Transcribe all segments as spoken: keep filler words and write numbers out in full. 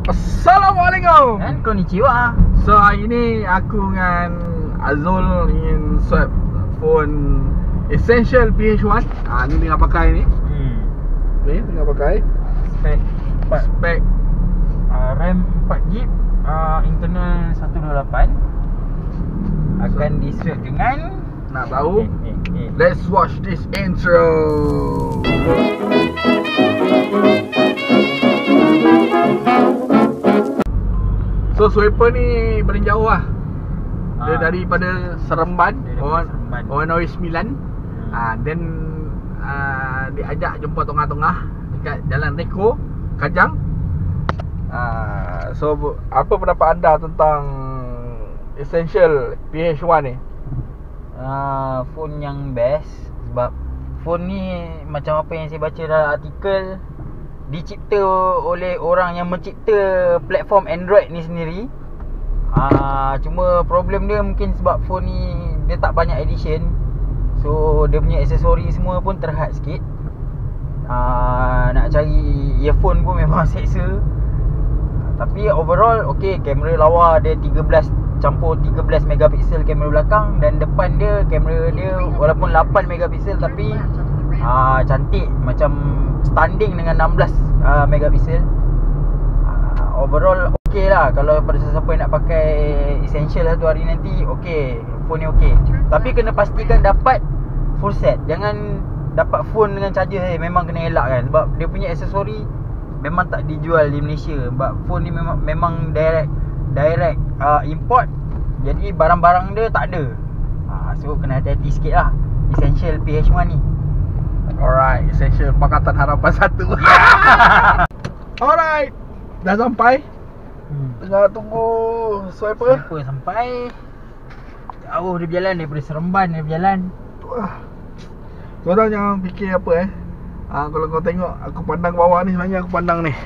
Assalamualaikum dan konnichiwa. So hari ni aku dengan Azul ingin swap phone Essential P H one. Ah ni tengah pakai ni. Hmm. Ni tengah pakai. Spek Spek uh, RAM empat gig, uh, internal seratus dua puluh lapan. Akan so, di-swap dengan, nak tahu? eh, eh, eh. Let's watch this intro. So swiper ni paling jauh lah. Dia ha. daripada Seremban, Orang Orang Norway sembilan. hmm. ha, Then uh, dia ajak jumpa tengah-tengah dekat Jalan Reko, Kajang. ha, So apa pendapat anda tentang Essential P H one ni? uh, Phone yang best. Sebab phone ni macam apa yang saya baca dalam artikel, dicipta oleh orang yang mencipta platform Android ni sendiri. Ah, cuma problem dia mungkin sebab phone ni dia tak banyak edition. So dia punya aksesori semua pun terhad sikit. Ah, nak cari earphone pun memang seksa. Tapi overall okey, kamera lawa dia tiga belas campur tiga belas megapiksel kamera belakang, dan depan dia kamera dia walaupun lapan megapiksel tapi ah, cantik, macam standing dengan enam belas uh, megapiksel. uh, Overall okey lah. Kalau pada sesiapa yang nak pakai Essential satu hari nanti, okey, phone ni okey. Tapi kena pastikan dapat full set. Jangan dapat phone dengan charger saja. Memang kena elak kan, sebab dia punya aksesori memang tak dijual di Malaysia. Sebab phone ni memang memang direct Direct uh, import. Jadi barang-barang dia tak ada. uh, So kena hati-hati sikit lah Essential P H one ni. Alright, Essential Pakatan Harapan satu. Alright, dah sampai. hmm. Tengah tunggu swiper. Swiper sampai. Jauh dia berjalan, daripada Seremban dia berjalan. Korang jangan fikir apa eh. ha, Kalau kau tengok aku pandang bawah ni, sebenarnya aku pandang ni.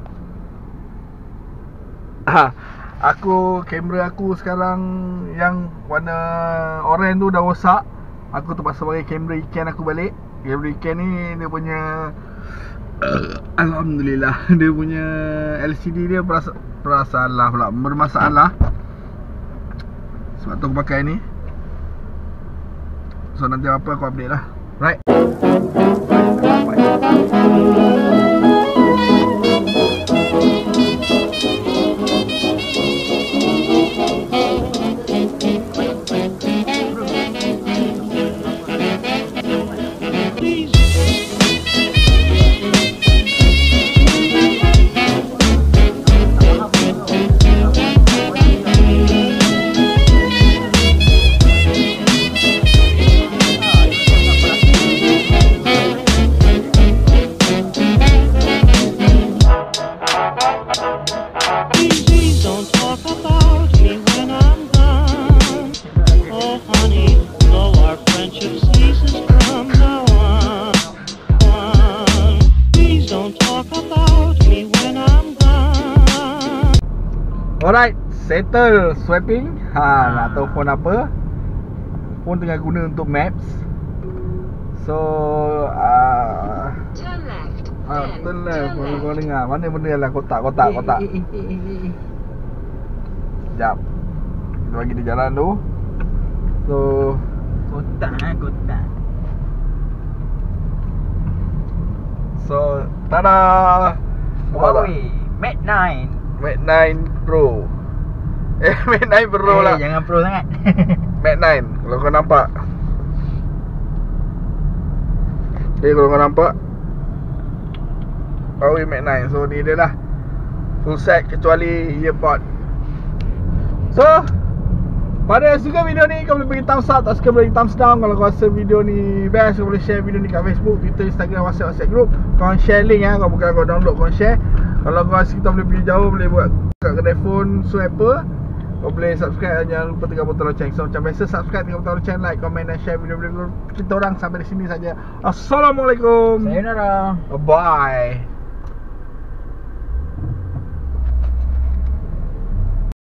ha, Aku, kamera aku sekarang yang warna orange tu dah rosak. Aku terpaksa bagi kamera ikan aku balik. Kamera ikan ni dia punya uh, Alhamdulillah, dia punya L C D dia perasa, perasalah pula bermasalah. Sebab tu aku pakai ni. So nanti apa aku update lah. Right. Alright, settle swiping. Ha, ha, nak tahu phone apa. Phone tengah guna untuk maps. So uh, turn left. Ah, turn left. Kalau kau dengar, mana benda lah kotak-kotak kotak. Eh, eh, eh, eh, eh. Sekejap. Kita bagi dia jalan tu. So kotak eh, kotak. So, tada. Huawei Mate nine. Mate nine Pro. Eh, Mate nine Pro eh, lah. Jangan Pro sangat. Mate nine, kalau kau nampak. Okay, kalau kau nampak Huawei Mate nine. So, ni dia lah, full set kecuali earpod. So, pada suka video ni, kau boleh bagi thumbs up. Tak suka boleh bagi thumbs down. Kalau kau rasa video ni best, kau boleh share video ni kat Facebook, Twitter, Instagram, WhatsApp, WhatsApp group. Kau share link ya. Kau bukan kau download, kau share. Kalau kau rasa kita boleh pergi jauh, boleh buat kat kedai phone swiper, kau boleh subscribe. Jangan lupa tekan butang lonceng. So macam biasa, subscribe, tekan butang lonceng, like, komen dan share video-video kita orang. Sampai di sini saja. Assalamualaikum. Sayonara. Bye.